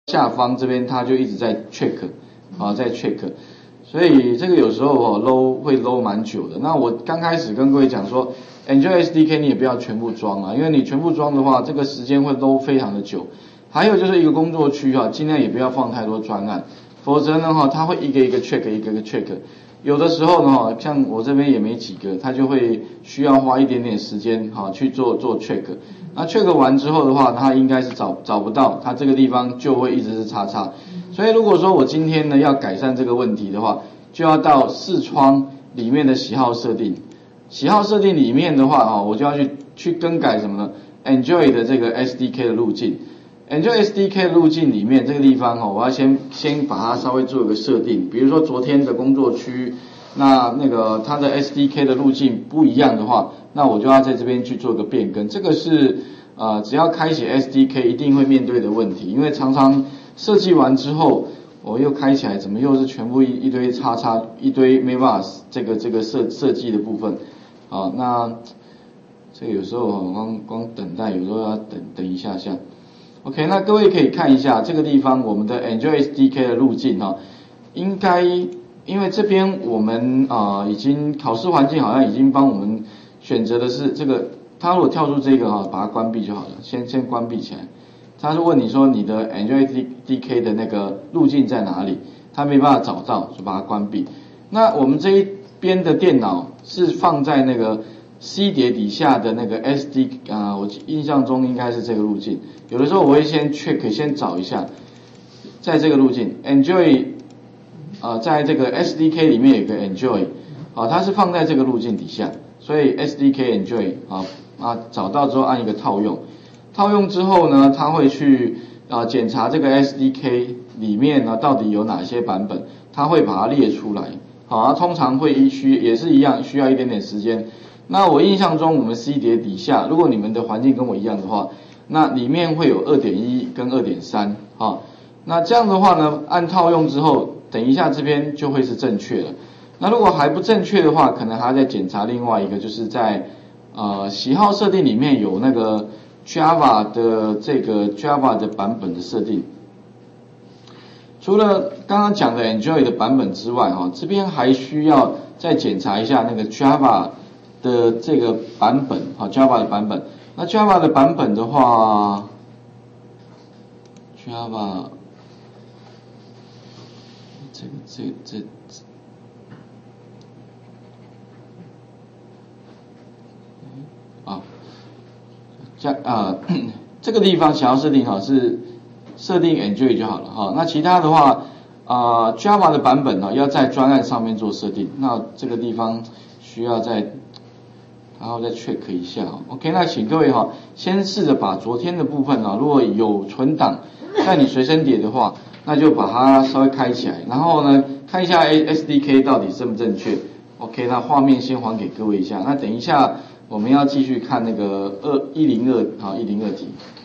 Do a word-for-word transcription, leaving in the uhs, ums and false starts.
下方这边它就一直在 check 啊，在 check， 所以这个有时候哦 load 会 load 蛮久的。那我刚开始跟各位讲说 ，Enjoy S D K 你也不要全部装啊，因为你全部装的话，这个时间会 load 非常的久。还有就是一个工作区啊，尽量也不要放太多专案，否则呢哈，它会一个一个 check， 一个一个 check。有的时候呢哈，像我这边也没几个，它就会需要花一点点时间哈去做做 check。那 check 完之后的话，它应该是找找不到，它这个地方就会一直是叉叉。所以如果说我今天呢要改善这个问题的话，就要到视窗里面的喜好设定，喜好设定里面的话啊，我就要去去更改什么呢 ？Enjoy 的这个 S D K 的路径 ，Enjoy S D K 的路径里面这个地方哦，我要先先把它稍微做一个设定，比如说昨天的工作区，那那个它的 S D K 的路径不一样的话，那我就要在这边去做一个变更，这个是呃只要开启 S D K 一定会面对的问题，因为常常设计完之后，我又开起来，怎么又是全部一一堆叉叉，一堆没办法这个这个设设计的部分，好，那这个有时候光光等待，有时候要等等一下下。OK， 那各位可以看一下这个地方我们的 Enjoy S D K 的路径哈，应该因为这边我们啊、呃、已经考试环境好像已经帮我们选择的是这个，它如果跳出这个哈，把它关闭就好了，先先关闭起来。他是问你说你的 Enjoy S D K 的那个路径在哪里，他没办法找到，就把它关闭。那我们这一边的电脑是放在那个 C 碟底下的那个 S D 啊、呃，我印象中应该是这个路径。有的时候我会先 check 先找一下，在这个路径 Enjoy 啊、呃，在这个 S D K 里面有一个 Enjoy 啊，它是放在这个路径底下，所以 S D K Enjoy 啊啊找到之后按一个套用。套用之后呢，他会去啊、呃、检查这个 S D K 里面呢到底有哪些版本，他会把它列出来。好，啊、通常会一需也是一样，需要一点点时间。那我印象中，我们 C 碟底下，如果你们的环境跟我一样的话，那里面会有 二点一 跟 二点三，好，那这样的话呢，按套用之后，等一下这边就会是正确了。那如果还不正确的话，可能还要再检查另外一个，就是在呃喜好设定里面有那个Java 的这个 Java 的版本的设定，除了刚刚讲的 Enjoy 的版本之外，哈，这边还需要再检查一下那个 Java 的这个版本，哈 ，Java 的版本。那 Java 的版本的话 ，Java 这个这这这。啊。加啊、呃，这个地方想要设定哈是设定 Enjoy 就好了哈。那其他的话啊、呃、，Java 的版本呢要在专案上面做设定。那这个地方需要再然后再 check 一下。OK， 那请各位哈先试着把昨天的部分呢，如果有存档在你随身碟的话，那就把它稍微开起来，然后呢看一下 S D K 到底正不正确。OK， 那画面先还给各位一下。那等一下。我们要继续看那个二一零二好一零二题。